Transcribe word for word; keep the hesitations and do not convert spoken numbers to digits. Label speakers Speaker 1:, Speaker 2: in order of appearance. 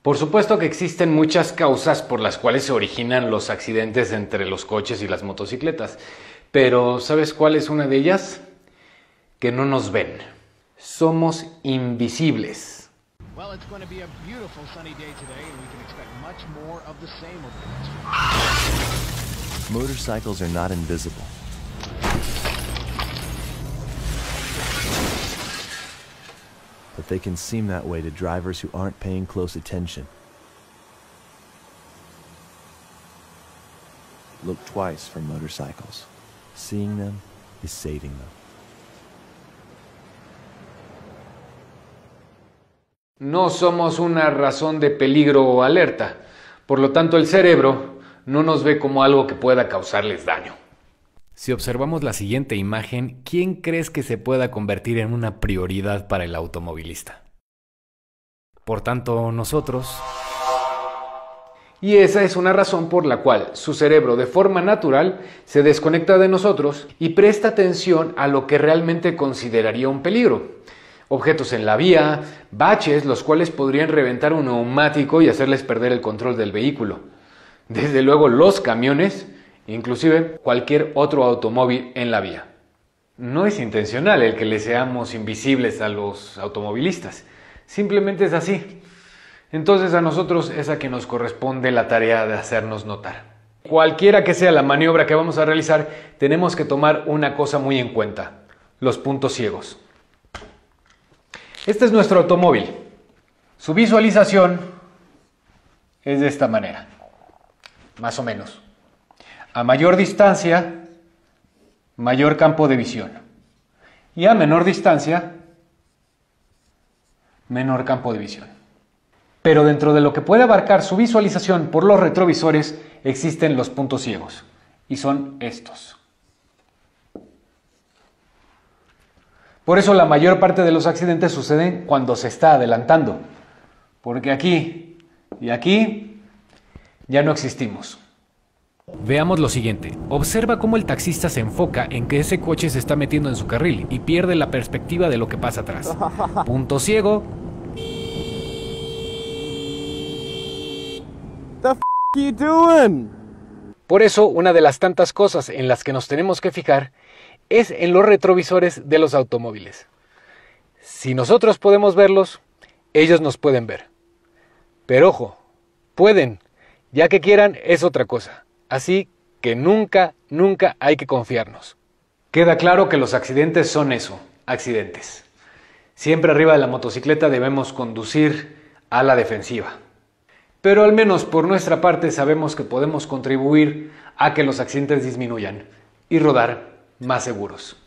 Speaker 1: Por supuesto que existen muchas causas por las cuales se originan los accidentes entre los coches y las motocicletas, pero ¿sabes cuál es una de ellas? Que no nos ven. Somos invisibles.
Speaker 2: Well, it's going to be a beautiful sunny day today, and we can expect much more of the same over the next few days.
Speaker 3: Motorcycles are not invisible. But they can seem that way to drivers who aren't paying close attention. Look twice for motorcycles. Seeing them is saving them.
Speaker 1: No somos una razón de peligro o alerta, por lo tanto el cerebro no nos ve como algo que pueda causarles daño. Si observamos la siguiente imagen, ¿quién crees que se pueda convertir en una prioridad para el automovilista? Por tanto, nosotros. Y esa es una razón por la cual su cerebro de forma natural se desconecta de nosotros y presta atención a lo que realmente consideraría un peligro. Objetos en la vía, baches, los cuales podrían reventar un neumático y hacerles perder el control del vehículo. Desde luego los camiones, inclusive cualquier otro automóvil en la vía. No es intencional el que le seamos invisibles a los automovilistas, simplemente es así. Entonces a nosotros es a quien nos corresponde la tarea de hacernos notar. Cualquiera que sea la maniobra que vamos a realizar, tenemos que tomar una cosa muy en cuenta: los puntos ciegos. Este es nuestro automóvil. Su visualización es de esta manera, más o menos. A mayor distancia, mayor campo de visión. Y a menor distancia, menor campo de visión. Pero dentro de lo que puede abarcar su visualización por los retrovisores, existen los puntos ciegos. Y son estos. Por eso la mayor parte de los accidentes suceden cuando se está adelantando. Porque aquí y aquí ya no existimos. Veamos lo siguiente. Observa cómo el taxista se enfoca en que ese coche se está metiendo en su carril y pierde la perspectiva de lo que pasa atrás. Punto ciego.
Speaker 4: The f you doing?
Speaker 1: Por eso, una de las tantas cosas en las que nos tenemos que fijar es en los retrovisores de los automóviles. Si nosotros podemos verlos, ellos nos pueden ver. Pero ojo, pueden, ya que quieran es otra cosa. Así que nunca, nunca hay que confiarnos. Queda claro que los accidentes son eso, accidentes. Siempre arriba de la motocicleta debemos conducir a la defensiva. Pero al menos por nuestra parte sabemos que podemos contribuir a que los accidentes disminuyan y rodar más seguros.